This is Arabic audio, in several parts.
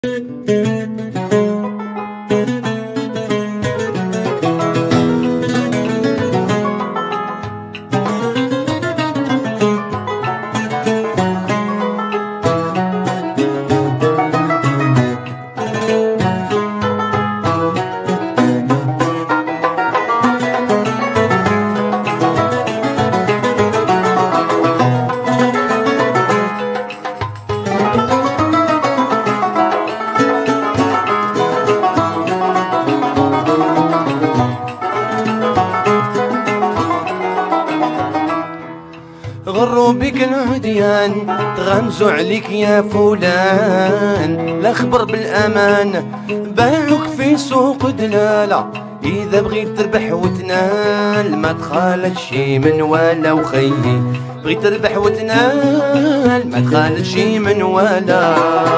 غروا بك العديان تغمزوا عليك يا فلان، لا خبر بالامان باعوك في سوق دلالة. اذا بغيت تربح وتنال ما تخالط شي من ولا وخيي، بغيت تربح وتنال ما تخالط شي من ولا.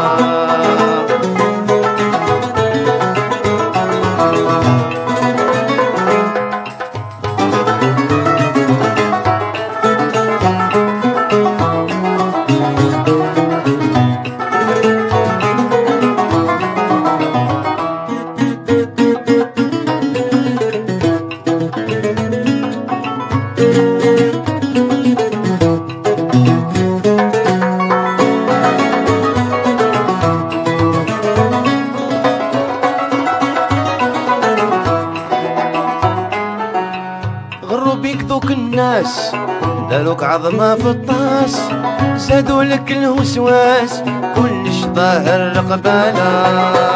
غروا بيك ذوك الناس داروك عظمة في الطاس، زادوا لك الوسواس كلش ظاهر قبالة.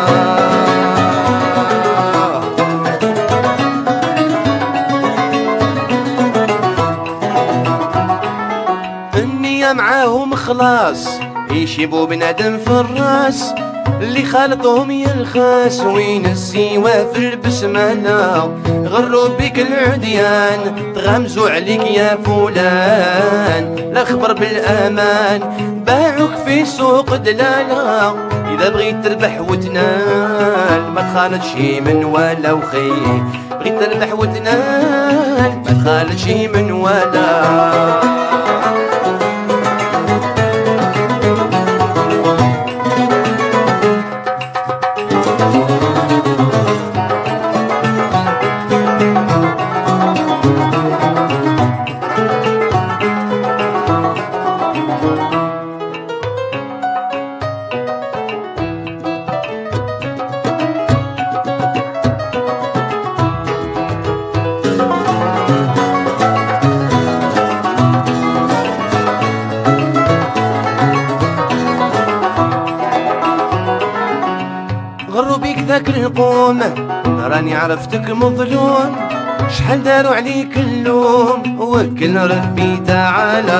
النية معاهم خلاص يشيبوا بنادم في الراس، اللي خالطهم يرخاس وين السوا في البسملة. غروا بك العديان تغمزوا عليك يا فلان، لا خبر بالامان باعوك في سوق دلالة. اذا بغيت تربح وتنال ما تخالط شي من ولا وخي، بغيت تربح وتنال ما تخالط شي من ولا. غروا بيك ذاك القوم راني عرفتك مظلوم، شحال داروا عليك اللوم وكل ربي تعالى.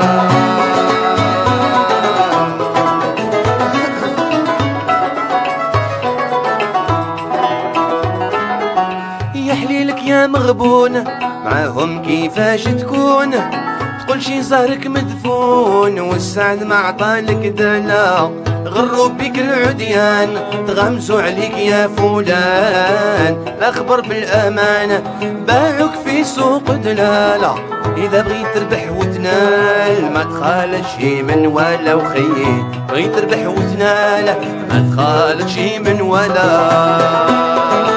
يا حليلك يا مغبون معاهم كيفاش تكون، تقول شي زهرك مدفون والسعد ما عطالك دلا. غروا بيك العديان تغمزوا عليك يا فلان، لا خبر بالامان باعوك في سوق دلالة. اذا بغيت تربح وتنال ما تخالط شي من ولا وخيي، بغيت تربح وتنال ما تخالط شي من ولا.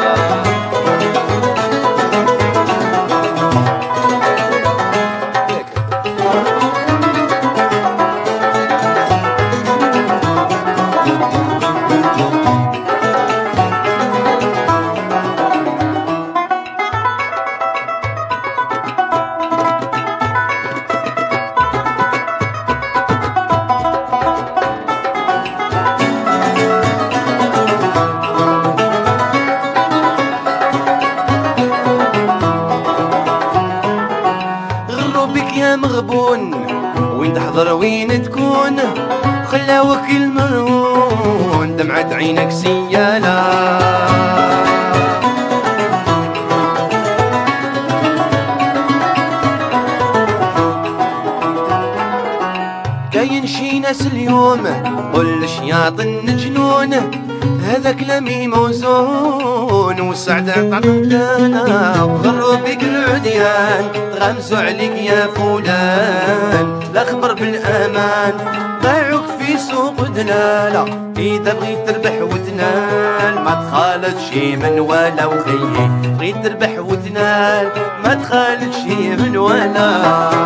يا مغبون وين تحضر وين تكون، خلاوك المرهون دمعة عينك سيالة. كاين شي ناس اليوم قل شياطن جنون، هذا كلامي موزون والسعد عطانا. غروا بك العديان تغمزوا عليك يا فلان، لا خبر بالامان باعوك في في سوق دلالة، إذا بغيت تربح وتنال ما تخالطش من ولا وخيي، بغيت تربح وتنال ما تخالطش من ولا.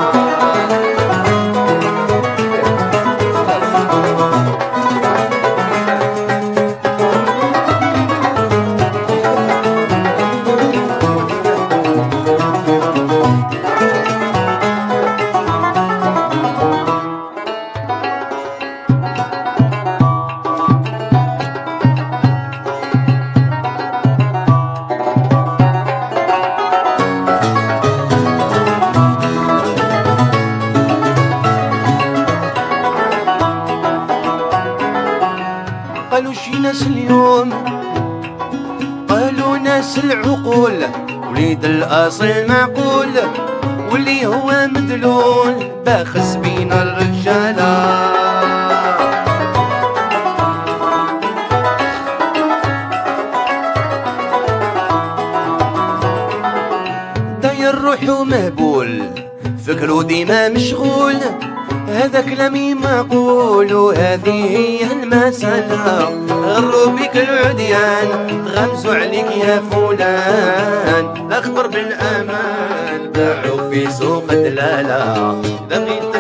قالوا شي ناس اليوم، قالوا ناس العقول، وليد الأصل معقول واللي هو مدلول باخس بين الرجالة. داير روحو مهبول فكرو ديما مشغول، هذا كلامي معقول وهذه هي المسألة. غروا بك العديان تغمزوا عليك يا فلان، الأخبر بالأمان باعوا في سوق دلالة.